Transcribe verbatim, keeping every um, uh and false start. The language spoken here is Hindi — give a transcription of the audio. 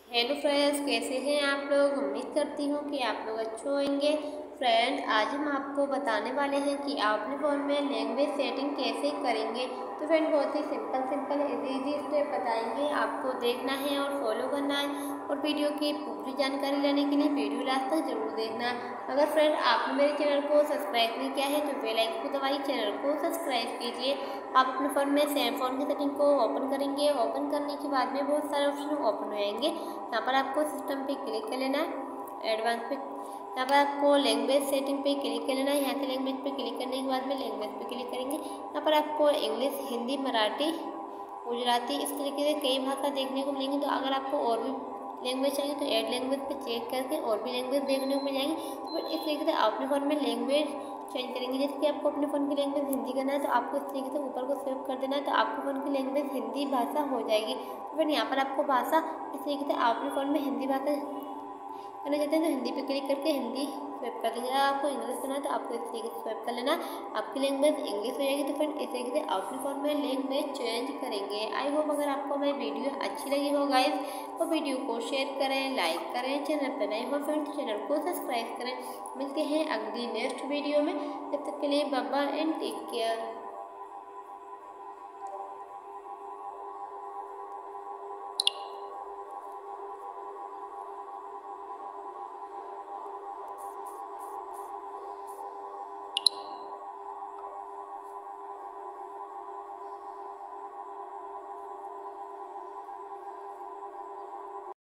हेलो फ्रेंड्स, कैसे हैं आप लोग। उम्मीद करती हूँ कि आप लोग अच्छे होंगे। फ्रेंड, आज हम आपको बताने वाले हैं कि आप अपने फ़ोन में लैंग्वेज सेटिंग कैसे करेंगे। तो फ्रेंड, बहुत ही simple simple easy easy step बताएंगे, आपको देखना है और फॉलो करना है। और वीडियो की पूरी जानकारी लेने के लिए वीडियो लास्ट तक जरूर देखना। अगर फ्रेंड आपने मेरे चैनल को सब्सक्राइब नहीं किया है तो बेल आइकन को दबाइए, चैनल को सब्सक्राइब कीजिए। आप अपने फ़ोन में सेम फ़ोन की सेटिंग को ओपन करेंगे। ओपन करने के बाद में बहुत सारे ऑप्शन ओपन हो जाएंगे। यहाँ पर आपको सिस्टम पे क्लिक कर लेना है, एडवांस पे। यहाँ पर आपको लैंग्वेज सेटिंग पे क्लिक कर लेना है। यहाँ के लैंग्वेज पे क्लिक करने के बाद में लैंग्वेज पे क्लिक करेंगे। यहाँ पर आपको इंग्लिश, हिंदी, मराठी, गुजराती, इस तरीके से कई भाषा देखने को मिलेंगी। तो अगर आपको और भी लैंग्वेज चाहिए तो ऐड लैंग्वेज पे चेक करके और भी लैंग्वेज देखने को मिल जाएंगी। तो फिर इस तरीके से आप अपने फ़ोन में लैंग्वेज चेंज करेंगे। जैसे कि आपको अपने फ़ोन की लैंग्वेज हिंदी करना है तो आपको इस तरीके से ऊपर को सेव कर देना है, तो आपके फ़ोन की लैंग्वेज हिंदी भाषा हो जाएगी। तो फिर यहाँ पर आपको भाषा इस तरीके से आप अपने फ़ोन में हिंदी भाषा करना चाहते हैं तो हिंदी पे क्लिक करके हिंदी स्वैप कर देंगे। अगर आपको इंग्लिश करना है तो आपको इस तरीके से स्वैप कर लेना, आपकी लैंग्वेज इंग्लिश हो जाएगी। तो फ्रेंड, इस तरीके से आप अपने फ़ोन में लैंग्वेज चेंज करेंगे। आई होप अगर आपको मेरी वीडियो अच्छी लगी हो गाइस तो वीडियो को शेयर करें, लाइक करें। चैनल पर नए हो फ्रेंड तो चैनल को सब्सक्राइब करें। मिलते हैं अगली नेक्स्ट वीडियो में, तब तक के लिए bye bye and take care.